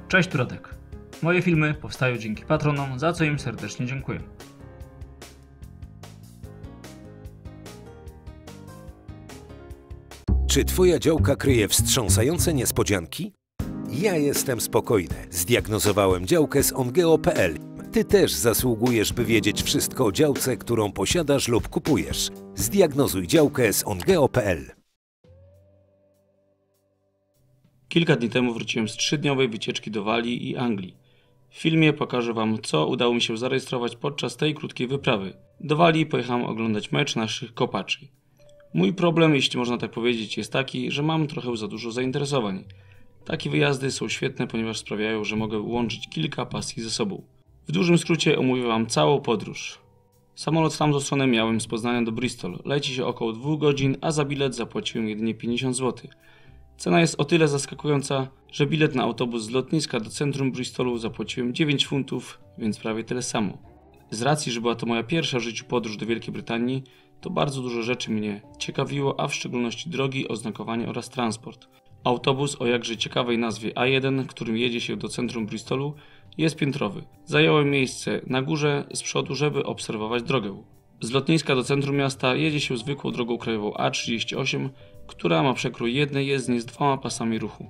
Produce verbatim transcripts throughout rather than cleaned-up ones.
Cześć, tu Radek. Moje filmy powstają dzięki patronom, za co im serdecznie dziękuję. Czy twoja działka kryje wstrząsające niespodzianki? Ja jestem spokojny. Zdiagnozowałem działkę z ongeo kropka p l. Ty też zasługujesz, by wiedzieć wszystko o działce, którą posiadasz lub kupujesz. Zdiagnozuj działkę z ongeo kropka p l. Kilka dni temu wróciłem z trzydniowej wycieczki do Walii i Anglii. W filmie pokażę Wam, co udało mi się zarejestrować podczas tej krótkiej wyprawy. Do Walii pojechałem oglądać mecz naszych kopaczy. Mój problem, jeśli można tak powiedzieć, jest taki, że mam trochę za dużo zainteresowań. Takie wyjazdy są świetne, ponieważ sprawiają, że mogę łączyć kilka pasji ze sobą. W dużym skrócie omówię Wam całą podróż. Samolot w tamtą stronę miałem z Poznania do Bristol. Leci się około dwóch godzin, a za bilet zapłaciłem jedynie pięćdziesiąt złotych. Cena jest o tyle zaskakująca, że bilet na autobus z lotniska do centrum Bristolu zapłaciłem dziewięć funtów, więc prawie tyle samo. Z racji, że była to moja pierwsza w życiu podróż do Wielkiej Brytanii, to bardzo dużo rzeczy mnie ciekawiło, a w szczególności drogi, oznakowanie oraz transport. Autobus o jakże ciekawej nazwie A jeden, którym jedzie się do centrum Bristolu, jest piętrowy. Zająłem miejsce na górze z przodu, żeby obserwować drogę. Z lotniska do centrum miasta jedzie się zwykłą drogą krajową A trzydzieści osiem, która ma przekrój jednej jezdni z dwoma pasami ruchu.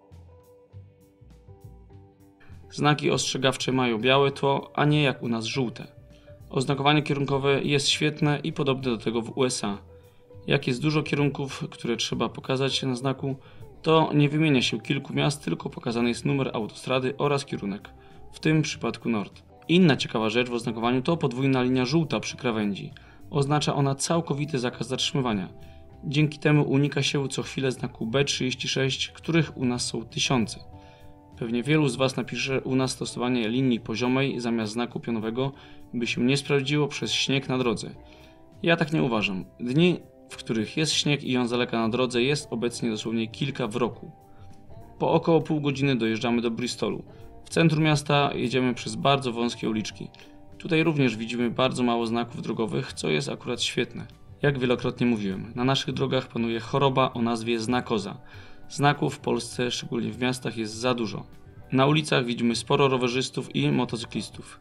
Znaki ostrzegawcze mają białe tło, a nie jak u nas żółte. Oznakowanie kierunkowe jest świetne i podobne do tego w U S A. Jak jest dużo kierunków, które trzeba pokazać na znaku, to nie wymienia się kilku miast, tylko pokazany jest numer autostrady oraz kierunek, w tym przypadku nord. Inna ciekawa rzecz w oznakowaniu to podwójna linia żółta przy krawędzi. Oznacza ona całkowity zakaz zatrzymywania. Dzięki temu unika się co chwilę znaku B trzydzieści sześć, których u nas są tysiące. Pewnie wielu z Was napisze u nas stosowanie linii poziomej zamiast znaku pionowego, by się nie sprawdziło przez śnieg na drodze. Ja tak nie uważam. Dni, w których jest śnieg i on zaleka na drodze, jest obecnie dosłownie kilka w roku. Po około pół godziny dojeżdżamy do Bristolu. W centrum miasta jedziemy przez bardzo wąskie uliczki. Tutaj również widzimy bardzo mało znaków drogowych, co jest akurat świetne. Jak wielokrotnie mówiłem, na naszych drogach panuje choroba o nazwie znakoza. Znaków w Polsce, szczególnie w miastach, jest za dużo. Na ulicach widzimy sporo rowerzystów i motocyklistów.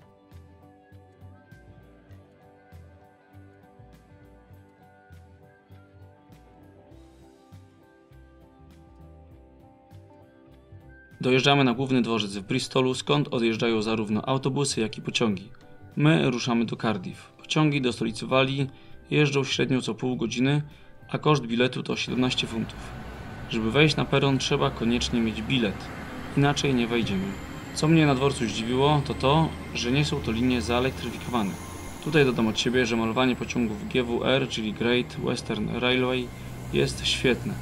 Dojeżdżamy na główny dworzec w Bristolu, skąd odjeżdżają zarówno autobusy, jak i pociągi. My ruszamy do Cardiff. Pociągi do stolicy Walii jeżdżą średnio co pół godziny, a koszt biletu to siedemnaście funtów. Żeby wejść na peron, trzeba koniecznie mieć bilet, inaczej nie wejdziemy. Co mnie na dworcu zdziwiło, to to, że nie są to linie zaelektryfikowane. Tutaj dodam od siebie, że malowanie pociągów G W R, czyli Great Western Railway, jest świetne.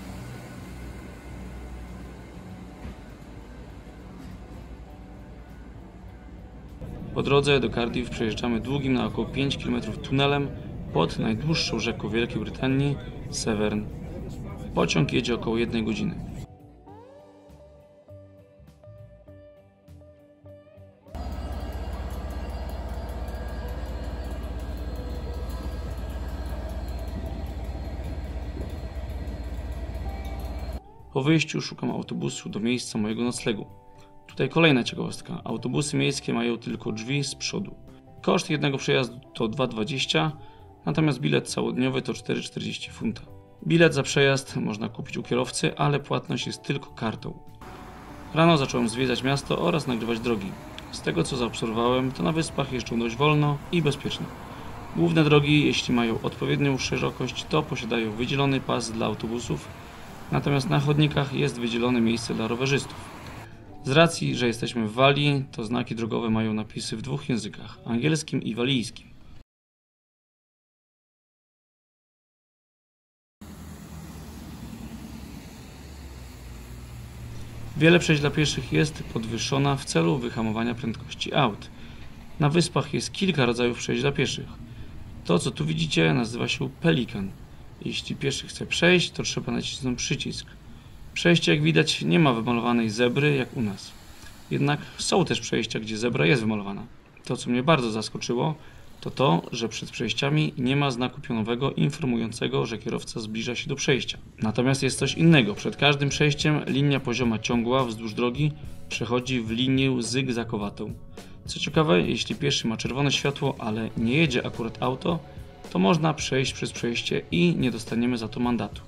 Po drodze do Cardiff przejeżdżamy długim na około pięć kilometrów tunelem pod najdłuższą rzeką Wielkiej Brytanii, Severn. Pociąg jedzie około jednej godziny. Po wyjściu szukam autobusu do miejsca mojego noclegu. Tutaj kolejna ciekawostka. Autobusy miejskie mają tylko drzwi z przodu. Koszt jednego przejazdu to dwa dwadzieścia, natomiast bilet całodniowy to cztery czterdzieści funta. Bilet za przejazd można kupić u kierowcy, ale płatność jest tylko kartą. Rano zacząłem zwiedzać miasto oraz nagrywać drogi. Z tego co zaobserwowałem, to na wyspach jeżdżą dość wolno i bezpiecznie. Główne drogi, jeśli mają odpowiednią szerokość, to posiadają wydzielony pas dla autobusów, natomiast na chodnikach jest wydzielone miejsce dla rowerzystów. Z racji, że jesteśmy w Walii, to znaki drogowe mają napisy w dwóch językach, angielskim i walijskim. Wiele przejść dla pieszych jest podwyższona w celu wyhamowania prędkości aut. Na wyspach jest kilka rodzajów przejść dla pieszych. To, co tu widzicie, nazywa się Pelikan. Jeśli pieszy chce przejść, to trzeba nacisnąć przycisk. Przejście, jak widać, nie ma wymalowanej zebry jak u nas. Jednak są też przejścia, gdzie zebra jest wymalowana. To, co mnie bardzo zaskoczyło, to to, że przed przejściami nie ma znaku pionowego informującego, że kierowca zbliża się do przejścia. Natomiast jest coś innego. Przed każdym przejściem linia pozioma ciągła wzdłuż drogi przechodzi w linię zygzakowatą. Co ciekawe, jeśli pieszy ma czerwone światło, ale nie jedzie akurat auto, to można przejść przez przejście i nie dostaniemy za to mandatu.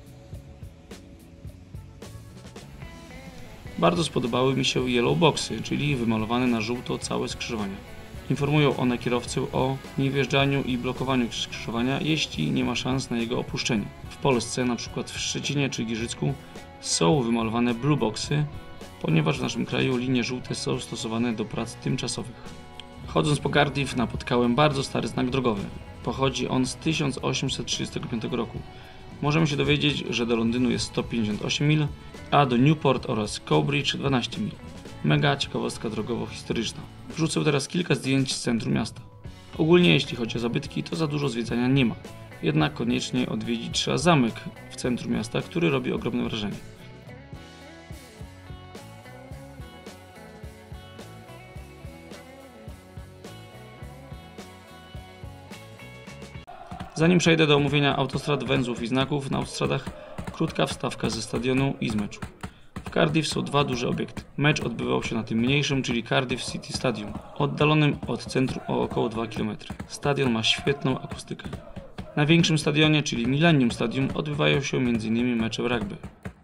Bardzo spodobały mi się yellow boxy, czyli wymalowane na żółto całe skrzyżowania. Informują one kierowcę o niewjeżdżaniu i blokowaniu skrzyżowania, jeśli nie ma szans na jego opuszczenie. W Polsce, np. w Szczecinie czy Giżycku, są wymalowane blue boxy, ponieważ w naszym kraju linie żółte są stosowane do prac tymczasowych. Chodząc po Cardiff napotkałem bardzo stary znak drogowy. Pochodzi on z tysiąc osiemset trzydziestego piątego roku. Możemy się dowiedzieć, że do Londynu jest sto pięćdziesiąt osiem mil, a do Newport oraz Cowbridge dwanaście mil. Mega ciekawostka drogowo-historyczna. Wrzucę teraz kilka zdjęć z centrum miasta. Ogólnie jeśli chodzi o zabytki, to za dużo zwiedzania nie ma. Jednak koniecznie odwiedzić trzeba zamek w centrum miasta, który robi ogromne wrażenie. Zanim przejdę do omówienia autostrad, węzłów i znaków na autostradach, krótka wstawka ze stadionu i z meczu. W Cardiff są dwa duże obiekty. Mecz odbywał się na tym mniejszym, czyli Cardiff City Stadium, oddalonym od centrum o około dwa kilometry. Stadion ma świetną akustykę. Na większym stadionie, czyli Millennium Stadium, odbywają się między innymi mecze rugby.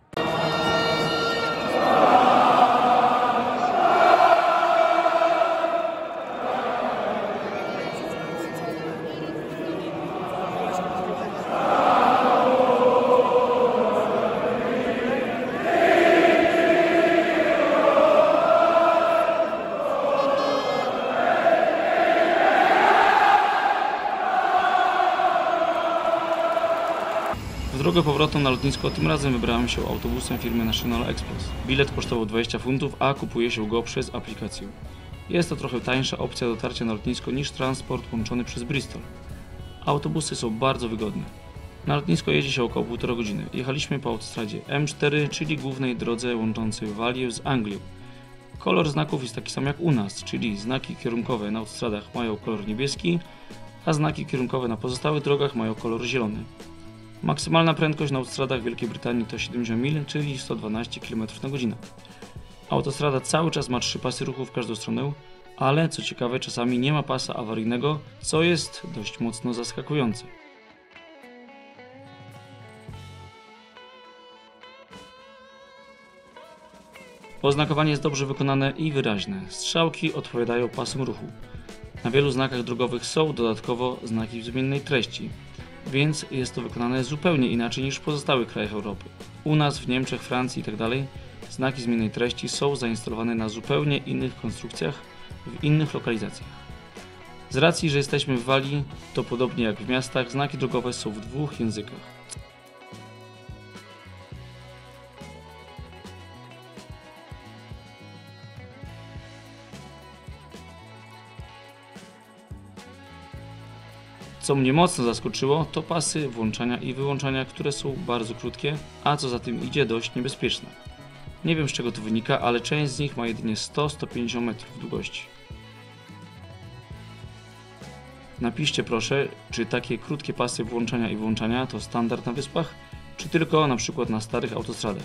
W drogę powrotną na lotnisko tym razem wybrałem się autobusem firmy National Express. Bilet kosztował dwadzieścia funtów, a kupuje się go przez aplikację. Jest to trochę tańsza opcja dotarcia na lotnisko niż transport łączony przez Bristol. Autobusy są bardzo wygodne. Na lotnisko jedzie się około półtorej godziny. Jechaliśmy po autostradzie M cztery, czyli głównej drodze łączącej Walię z Anglią. Kolor znaków jest taki sam jak u nas, czyli znaki kierunkowe na autostradach mają kolor niebieski, a znaki kierunkowe na pozostałych drogach mają kolor zielony. Maksymalna prędkość na autostradach Wielkiej Brytanii to siedemdziesiąt mil, czyli sto dwanaście kilometrów na godzinę. Autostrada cały czas ma trzy pasy ruchu w każdą stronę, ale co ciekawe czasami nie ma pasa awaryjnego, co jest dość mocno zaskakujące. Oznakowanie jest dobrze wykonane i wyraźne. Strzałki odpowiadają pasom ruchu. Na wielu znakach drogowych są dodatkowo znaki zmiennej treści, więc jest to wykonane zupełnie inaczej niż w pozostałych krajach Europy. U nas, w Niemczech, Francji itd. znaki zmiennej treści są zainstalowane na zupełnie innych konstrukcjach, w innych lokalizacjach. Z racji, że jesteśmy w Walii, to podobnie jak w miastach, znaki drogowe są w dwóch językach. Co mnie mocno zaskoczyło, to pasy włączania i wyłączania, które są bardzo krótkie, a co za tym idzie dość niebezpieczne. Nie wiem z czego to wynika, ale część z nich ma jedynie sto do stu pięćdziesięciu metrów długości. Napiszcie proszę, czy takie krótkie pasy włączania i wyłączania to standard na wyspach, czy tylko na przykład na starych autostradach.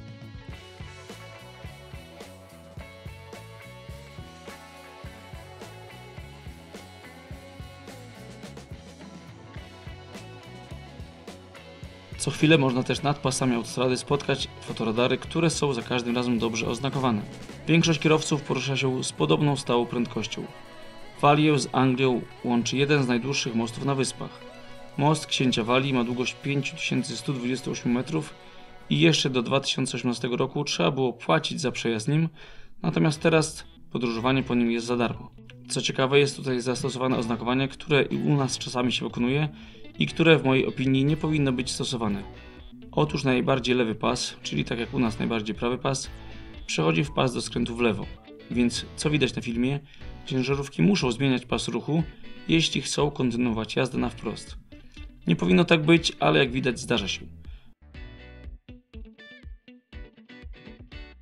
Co chwilę można też nad pasami autostrady spotkać fotoradary, które są za każdym razem dobrze oznakowane. Większość kierowców porusza się z podobną stałą prędkością. Walię z Anglią łączy jeden z najdłuższych mostów na wyspach. Most Księcia Walii ma długość pięć tysięcy sto dwadzieścia osiem metrów i jeszcze do dwa tysiące osiemnastego roku trzeba było płacić za przejazd nim, natomiast teraz podróżowanie po nim jest za darmo. Co ciekawe, jest tutaj zastosowane oznakowanie, które i u nas czasami się wykonuje i które w mojej opinii nie powinno być stosowane. Otóż najbardziej lewy pas, czyli tak jak u nas najbardziej prawy pas, przechodzi w pas do skrętu w lewo. Więc co widać na filmie, ciężarówki muszą zmieniać pas ruchu, jeśli chcą kontynuować jazdę na wprost. Nie powinno tak być, ale jak widać zdarza się.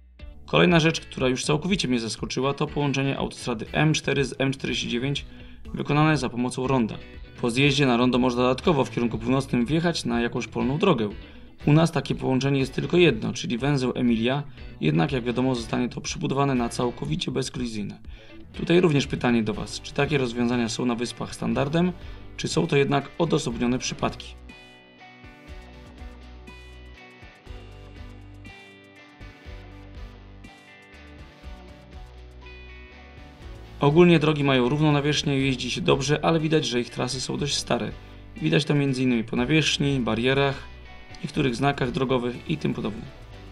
Kolejna rzecz, która już całkowicie mnie zaskoczyła, to połączenie autostrady M cztery z M czterdzieści dziewięć, wykonane za pomocą ronda. Po zjeździe na rondo można dodatkowo w kierunku północnym wjechać na jakąś polną drogę. U nas takie połączenie jest tylko jedno, czyli węzeł Emilia, jednak jak wiadomo zostanie to przybudowane na całkowicie bezkolizyjne. Tutaj również pytanie do Was, czy takie rozwiązania są na wyspach standardem, czy są to jednak odosobnione przypadki? Ogólnie drogi mają równą nawierzchnię i jeździ się dobrze, ale widać, że ich trasy są dość stare. Widać to między innymi po nawierzchni, barierach, niektórych znakach drogowych i tym podobne.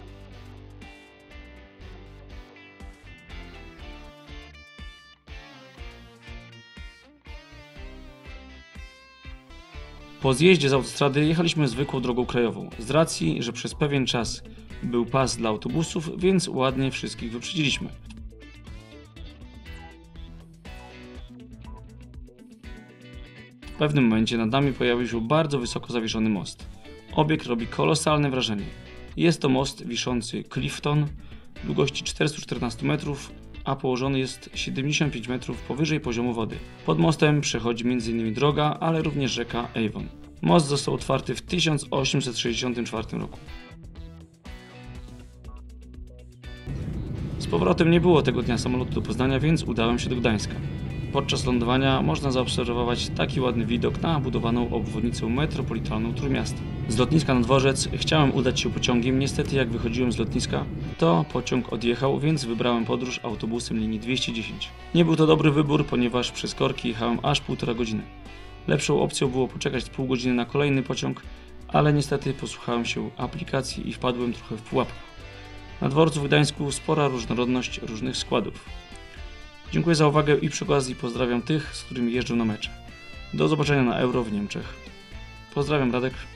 Po zjeździe z autostrady jechaliśmy zwykłą drogą krajową, z racji, że przez pewien czas był pas dla autobusów, więc ładnie wszystkich wyprzedziliśmy. W pewnym momencie nad nami pojawił się bardzo wysoko zawieszony most. Obiekt robi kolosalne wrażenie. Jest to most wiszący Clifton, długości czterysta czternaście metrów, a położony jest siedemdziesiąt pięć metrów powyżej poziomu wody. Pod mostem przechodzi między innymi droga, ale również rzeka Avon. Most został otwarty w tysiąc osiemset sześćdziesiątym czwartym roku. Z powrotem nie było tego dnia samolotu do Poznania, więc udałem się do Gdańska. Podczas lądowania można zaobserwować taki ładny widok na budowaną obwodnicę metropolitalną Trójmiasta. Z lotniska na dworzec chciałem udać się pociągiem, niestety jak wychodziłem z lotniska, to pociąg odjechał, więc wybrałem podróż autobusem linii dwieście dziesięć. Nie był to dobry wybór, ponieważ przez korki jechałem aż półtora godziny. Lepszą opcją było poczekać pół godziny na kolejny pociąg, ale niestety posłuchałem się aplikacji i wpadłem trochę w pułapkę. Na dworcu w Gdańsku spora różnorodność różnych składów. Dziękuję za uwagę i przy okazji pozdrawiam tych, z którymi jeżdżę na mecze. Do zobaczenia na Euro w Niemczech. Pozdrawiam, Radek.